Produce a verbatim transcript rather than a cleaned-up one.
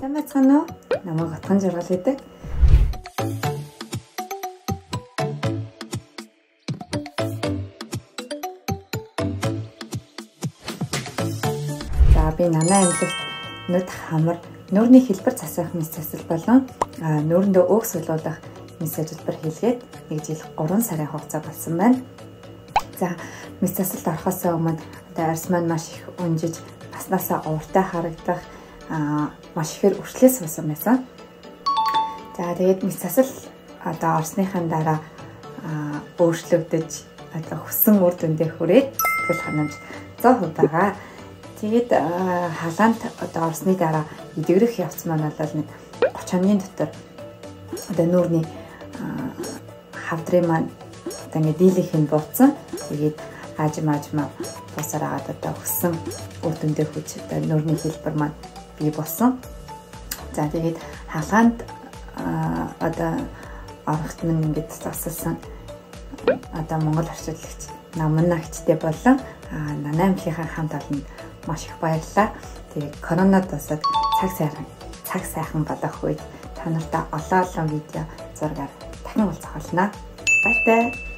Сайн байцгаана уу? Намайг Отгон Жаргал гэдэг. За би нанаа амьлагт нүд хамар, нүүрний хэлбэр засах мэс засал болон нүүрэндөө өөх суулгах мэс ажиллабар хийлгээд нэг жил гурван сарын хугацаа болсон байна. За мэс засалд орохоос өмнө одоо арьс маань маш их унжиж, баснаасаа ууртай харагдах, маш ихээр өрчлөө суусан байсан. За тэгээд мэс засал одоо орсныхан дараа өөрчлөгдөж одоо хүссэн үр дүндээ хүрээд тэгэл ханамж цаа хувь байгаа. Тэгээд халаанд одоо орсны дараа эдгэрэх явц маань бол нэг гурван хоногийн дотор одоо нүүрний хавдрын маань одоо ингэ дийлийнх нь буутсан. Тэгээд аажим аажмаа босараад одоо хүссэн үр дүндээ хүч одоо нүүрний хэлбэр маань бий болсон. За тэгээд халаанд одоо орохт минь ингэж засалсан одоо Монгол орчуулагч Наман наагчтай болон нанаа амьлынхаа хамт олонд маш их баярлалаа. Тэгээд коронавид тусаад цаг сайхан цаг сайхан болох үед та нартай олон олон видео зургаар дахин уулзах болно. Баяртай.